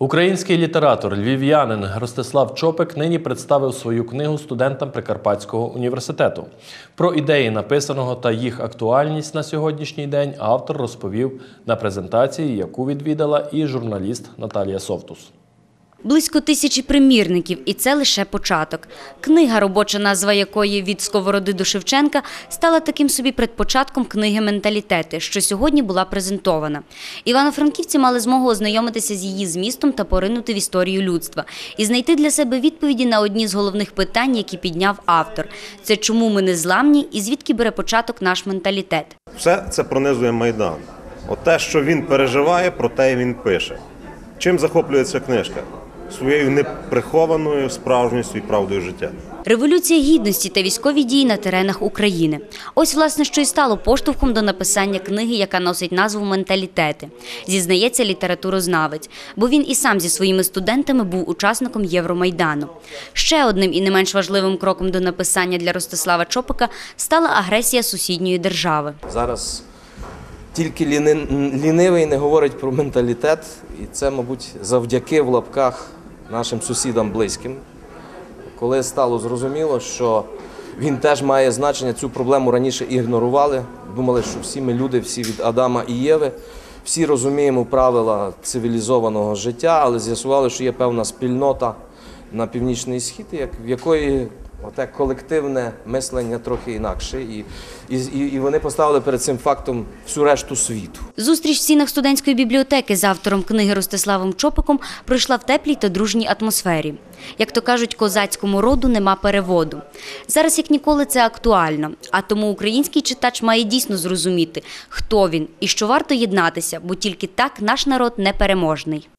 Український літератор, львів'янин Ростислав Чопик нині представив свою книгу студентам Прикарпатського університету. Про ідеї написаного та їх актуальність на сьогоднішній день автор розповів на презентації, яку відвідала і журналіст Наталія Совтус. Близько 1000 примірників, і це лише початок. Книга, робоча назва якої «Від Сковороди до Шевченка», стала таким собі предпочатком книги «Менталітети», що сьогодні була презентована. Івано-франківці мали змогу ознайомитися з її змістом та поринути в історію людства. І знайти для себе відповіді на одні з головних питань, які підняв автор. Це чому ми незламні і звідки бере початок наш менталітет. Все це пронизує Майдан. От те, що він переживає, про те і він пише. Чим захоплюється книжка? Своєю неприхованою справжністю і правдою життя. Революція Гідності та військові дії на теренах України. Ось, власне, що і стало поштовхом до написання книги, яка носить назву «Менталітети», зізнається літературознавець, бо він і сам зі своїми студентами був учасником Євромайдану. Ще одним і не менш важливим кроком до написання для Ростислава Чопика стала агресія сусідньої держави. Зараз тільки лінивий не говорить про менталітет, і це, мабуть, завдяки в лапках нашим сусідам близьким. Коли стало зрозуміло, що він теж має значення, цю проблему раніше ігнорували. Думали, що всі ми люди, всі від Адама і Єви, всі розуміємо правила цивілізованого життя, але з'ясували, що є певна спільнота на Північний Схід, в якої оте колективне мислення трохи інакше. І вони поставили перед цим фактом всю решту світу. Зустріч в стінах студентської бібліотеки з автором книги Ростиславом Чопиком пройшла в теплій та дружній атмосфері. Як то кажуть, козацькому роду нема переводу. Зараз як ніколи це актуально, а тому український читач має дійсно зрозуміти, хто він і що варто єднатися, бо тільки так наш народ непереможний.